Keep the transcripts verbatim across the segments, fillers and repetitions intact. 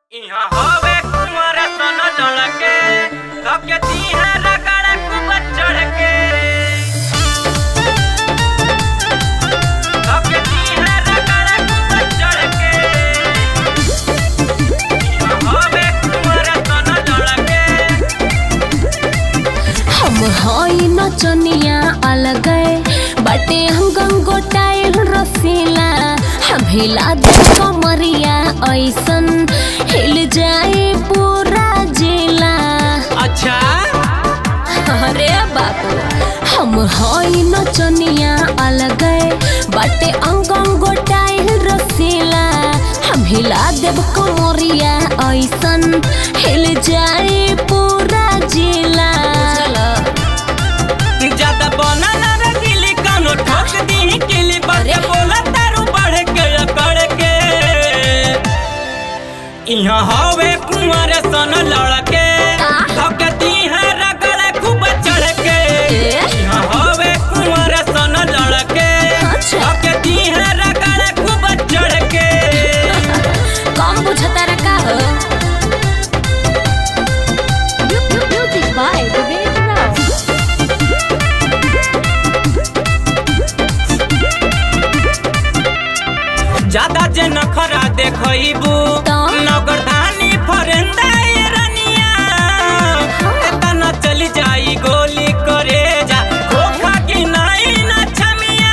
इहाँ होवे कुंवर सन लड़के धके दी है रगड़ खूब चढ़ के धके दी है रगड़ खूब चढ़ के इहाँ होवे कुंवर सन लड़के हम हई नचनिया अलग बाटे हम गंगोटाइल रसीला हम हिला दे कमरिया ऐसन हिल जाए पूरा जिला। अच्छा अरे बाबू हम हई नचनिया अलग बाटे गंगोटाइल रसीला हम हिला देब कमरिया ऐसन हिल जाए पूरा जिला। ज्यादा बना ना रगिली कानो ठोक दी किली बात बोला तारू बढ़ के कर के इहाँ होवे कुंवर सन लड़के धके दी है रगड़ खूब चढ़ के इहाँ होवे कुंवर सन लड़के धके दी है रगड़ खूब चढ़ के कम बुझता रखा हो म्यूजिक बाय विवेक राव। ज्यादा जे नखरा देखइबू नगर धानी फरेंदा रनिया एतना चली जाई गोली करे जा खोखा की नाई ना छमिया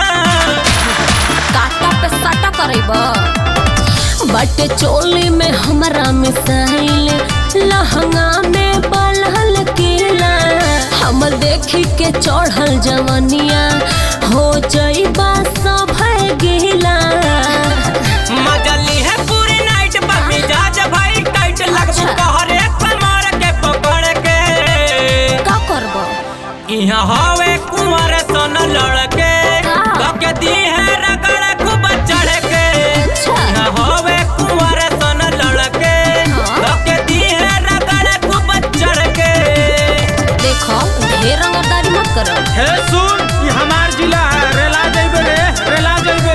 काटा पे सटा करइबा बट चोली में हमरा मिसाइल लहंगा में बलहल केला हम देखी के चढ़ल जवनिया हो जाइबा सब गेला। मजली है पूरी नाइट बाकी जा जा भाई टाइट लगबू कहरे कमर के पकड़ के का करबो इहाँ होवे कुंवर सन लड़के धके दी है रगड़ खूब चढ़ के इहाँ होवे कुंवर सन लड़के धके दी है रगड़ खूब चढ़ के। देखो ढेर रंगदारी मत करो। हे सुन ये हमार जिला है रेला जइबे रे रेला जइबे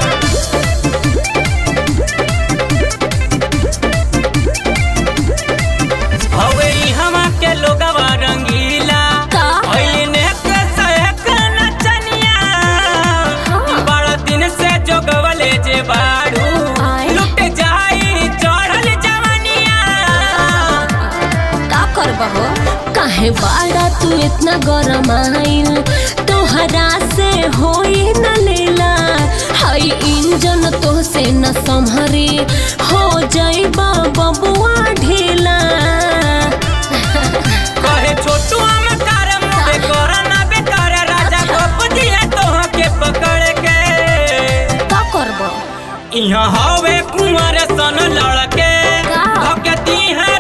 हवे इहवा के लोगवा रंगीला होइने के सहक नचनिया बड़ा दिन से जोगवले जे बाड़ू लुट जाई चढ़ल जवानिया का करबहो काहे बाड़ा तू इतना गरम आइल तोहरा से होई न लेला हई इंजन तो से न संभरी हो जाइबा बबुआ ढीला। कहे छोटू हम कर मुझे करना बेकार राजा गोप दिए तोह के पकड़ के का करबो इहाँ होवे कुंवर सन लड़के धके दी है